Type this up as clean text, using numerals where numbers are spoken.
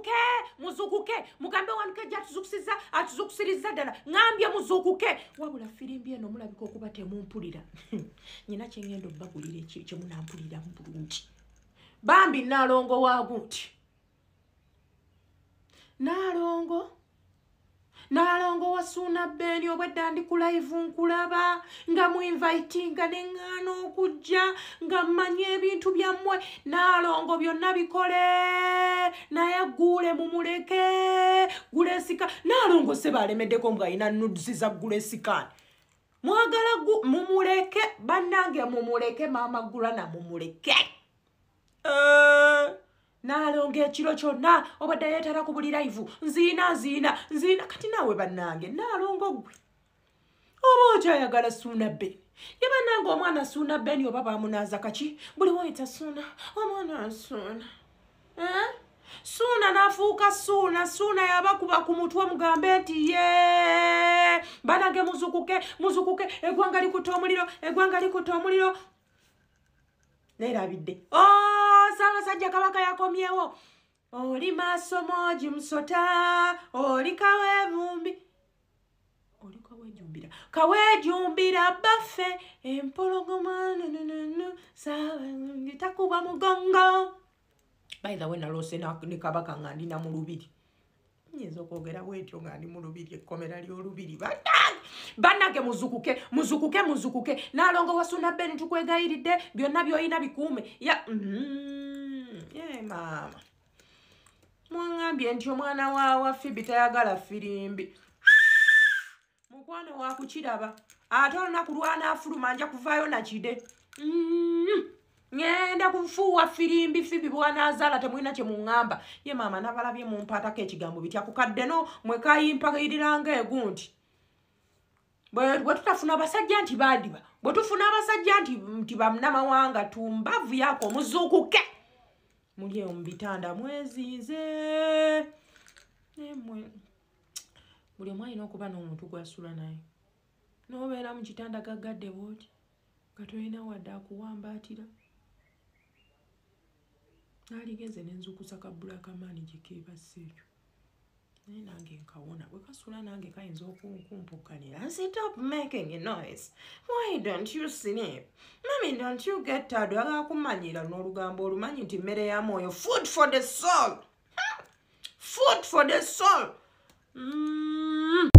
muzukuke mugambe wanuke atuzukusiriza ddala ngambye muzukuke wabula firimbi eno mulabika okuba temumpulira nyina kyengendo bagulire kyemunampulira bulungi bambi Nalongo waguti Nalongo wasuna beni obwedda ndi ku live nkulaba nga mu invitinga neŋŋaana okujja nga mmanye ebintu byammwe Nalongo byonna bikole naye gule mumuleke gulesika Nalongo se balemeddeko mbwalina nudusi za gulesika mwagala mumuleke bannange mumuleke mama gulana mumuleke Nalongo ekiro kyonna obadde yeetala ku buli live nziina kati naawe bannange Nalongo gwe oba okyayagala Suuna Ben ye bannange omwana Suuna Ben oba bamunaaza kaki buli woyita Suuna omwana Suuna Suuna n'afuuka Suuna yabakuba ku mutwe mugambe nti ye bannange muzukuke eggwanga likuta omuliro neerabidde Ssaabasajja Kabaka yakomyewo oli maaso moji musota oli kawejumbira baffe empologoma takuba mugongo by the way nalose ne Kabaka nga ndina mu lubiri nyinza okwogera bwetyo nga ndi mu lubiri ekkomera ly'olubiri bannange muzukuke Nalongo wa Suuna Ben tukwegayiridde byonna by'olina bikuume mama mwangambye nti omwana wa Phoebe tayagala firimbi mukwano wa kukiraba ate olunaku lwanaafuluma nja kuvaayo nakide ngenda kufuuwa firimbi Phoebe bwanazaala temulina kye muŋŋamba ye maama nabalabye mumpaatako ekigambo bitya kukadde no mwekayimpayiriranga egunti bwe tutafuna abasajja nti baadiba bwe tufuna abasajja nti bannamawanga tumbavu yako muzukuke muli eyo mu bitanda mweziize buli omu alina okuba n'omuntu gw'asula naye n'obeera mu kitanda gaggadde bwoti nga tolina wadde akuwambaatira naligeze nenzukusa kabbula kamaani gyekeebassa ekyo naye nange nkawona bwe kasula nange kayinza okunkumpukanira stop making a noise why don't you sleep mami don't you get tired oyagala kumanyira n'olugambo olumanyi nti mmere ya mwoyo food for the soul